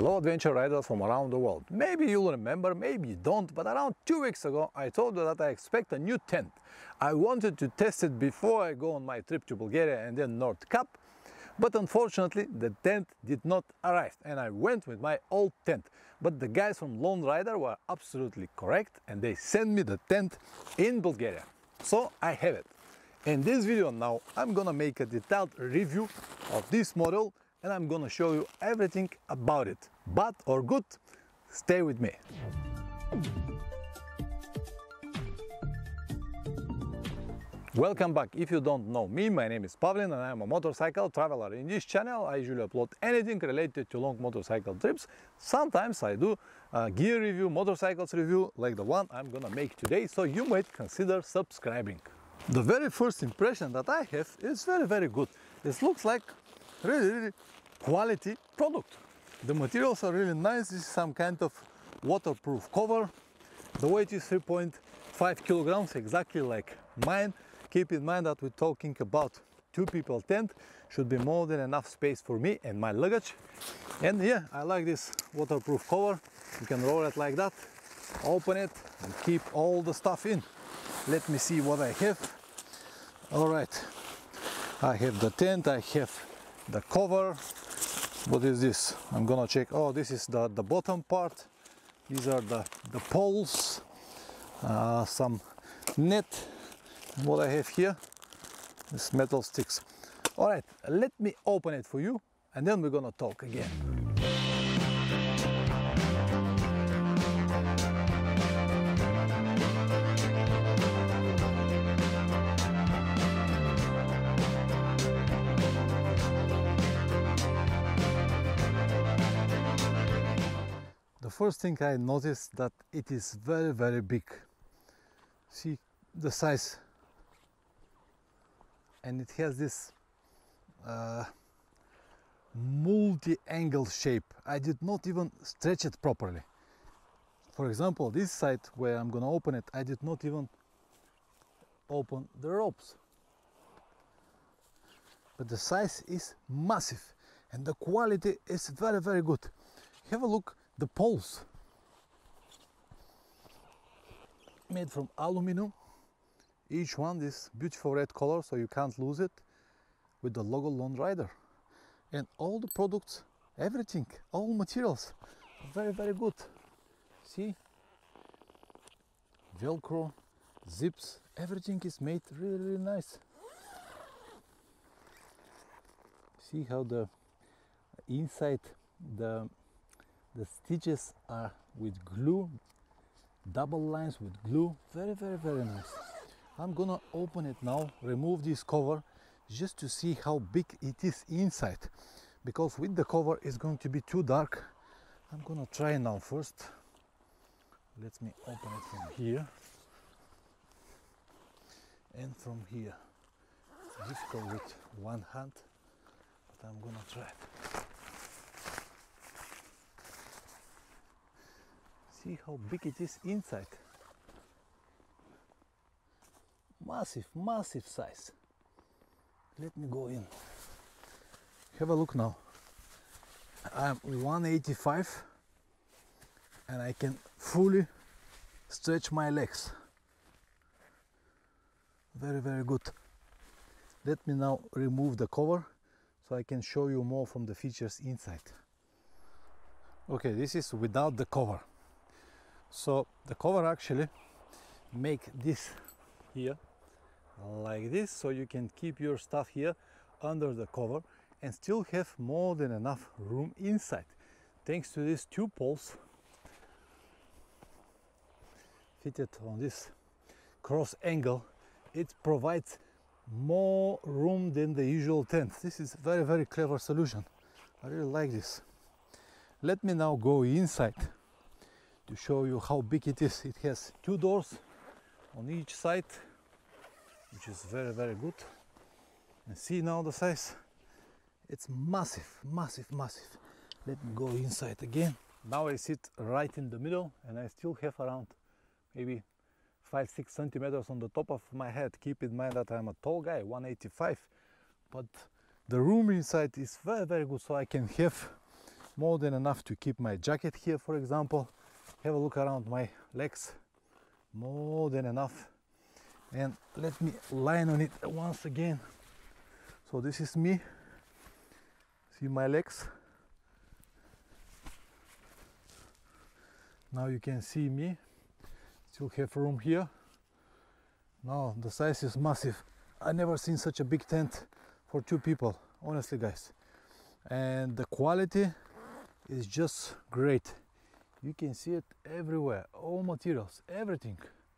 Hello adventure riders from around the world. Maybe you'll remember, maybe you don't, but around 2 weeks ago I told you that I expect a new tent. I wanted to test it before I go on my trip to Bulgaria and then North Cap, but unfortunately the tent did not arrive and I went with my old tent. But the guys from Lone Rider were absolutely correct and they sent me the tent in Bulgaria. So I have it. In this video now I'm gonna make a detailed review of this model and I'm gonna show you everything about it. Bad or good, stay with me. Welcome back. If you don't know me, my name is Pavlin and I am a motorcycle traveler. In this channel I usually upload anything related to long motorcycle trips. Sometimes I do a gear review, motorcycles review like the one I'm gonna make today, so you might consider subscribing. The very first impression that I have is very good. It looks like really quality product. The materials are really nice. This is some kind of waterproof cover. The weight is 3.5 kilograms, exactly like mine. Keep in mind that we're talking about 2 people tent. Should be more than enough space for me and my luggage. And yeah, I like this waterproof cover. You can roll it like that, open it and keep all the stuff in. Let me see what I have. All right, I have the tent, I have the cover. What is this? I'm gonna check. Oh, this is the bottom part. These are the poles, some net. What I have here is metal sticks. All right, let me open it for you and then we're gonna talk again. The first thing I noticed that it is very big. See the size, and it has this multi-angle shape. I did not even stretch it properly. For example, this side where I'm gonna open it, I did not even open the ropes. But the size is massive and the quality is very good. Have a look. The poles made from aluminum, each one this beautiful red color so you can't lose it, with the logo Lone Rider, and all the products, everything, all materials very good. See, velcro, zips, everything is made really nice. See how the inside the stitches are with glue, double lines with glue, very nice. I'm gonna open it now, remove this cover just to see how big it is inside, because with the cover it's going to be too dark. I'm gonna try now first. Let me open it from here and from here. It's difficult with one hand, but I'm gonna try it. See how big it is inside. Massive size. Let me go in. Have a look now. I'm 185 and I can fully stretch my legs. Very good. Let me now remove the cover so I can show you more from the features inside. Okay, this is without the cover. So the cover actually make this here like this, so you can keep your stuff here under the cover and still have more than enough room inside, thanks to these 2 poles fitted on this cross angle. It provides more room than the usual tent. This is very clever solution. I really like this. Let me now go inside to show you how big it is. It has 2 doors on each side, which is very good. And see now the size. It's massive. Let me go inside again. Now I sit right in the middle and I still have around maybe 5-6 centimeters on the top of my head. Keep in mind that I'm a tall guy, 185, but the room inside is very good, so I can have more than enough to keep my jacket here, for example. Have a look around my legs, more than enough. And let me line on it once again. So this is me, see my legs. Now you can see me, still have room here. Now the size is massive. I never seen such a big tent for 2 people, honestly guys. And the quality is just great. You can see it everywhere, all materials, everything.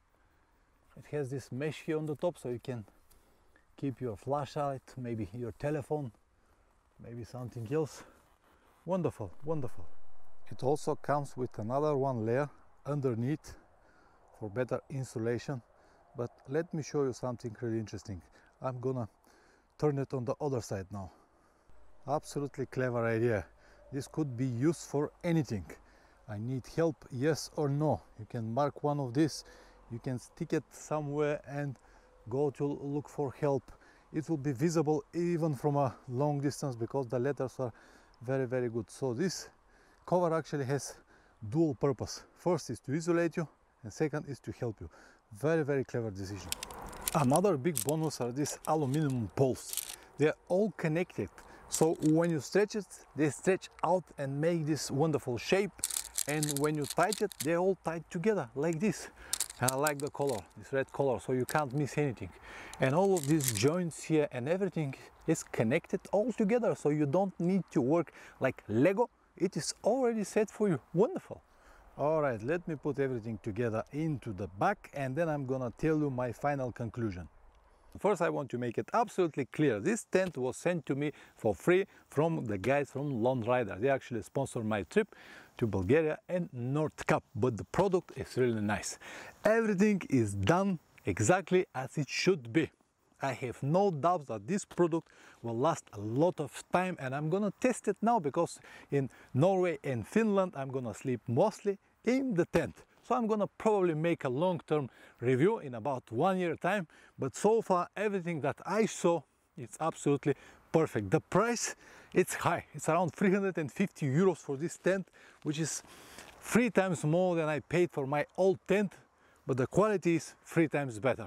It has this mesh here on the top, so you can keep your flashlight, maybe your telephone, maybe something else. Wonderful, wonderful. It also comes with another one layer underneath for better insulation. But let me show you something really interesting. I'm gonna turn it on the other side now. Absolutely clever idea. This could be used for anything. I need help, yes or no. You can mark one of these, you can stick it somewhere and go to look for help. It will be visible even from a long distance because the letters are very, very good. So this cover actually has dual purpose. First is to isolate you, and second is to help you. Very, very clever decision. Another big bonus are these aluminum poles. They are all connected. So when you stretch it, they stretch out and make this wonderful shape. And when you tighten it, they're all tied together like this. And I like the color, this red color, so you can't miss anything. And all of these joints here and everything is connected all together, so you don't need to work like Lego. It is already set for you. Wonderful. All right, let me put everything together into the back, and then I'm gonna tell you my final conclusion. First, I want to make it absolutely clear. This tent was sent to me for free from the guys from Lone Rider. They actually sponsored my trip to Bulgaria and North Cap, but the product is really nice. Everything is done exactly as it should be. I have no doubts that this product will last a lot of time, and I'm gonna test it now because in Norway and Finland I'm gonna sleep mostly in the tent. So I'm gonna probably make a long-term review in about 1 year time, but so far everything that I saw is absolutely perfect. The price, it's high. It's around 350 euros for this tent, which is 3 times more than I paid for my old tent, but the quality is 3 times better.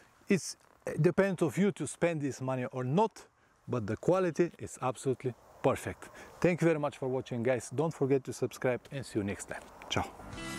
It depends on you to spend this money or not, but the quality is absolutely perfect. Thank you very much for watching, guys. Don't forget to subscribe, and see you next time. Ciao.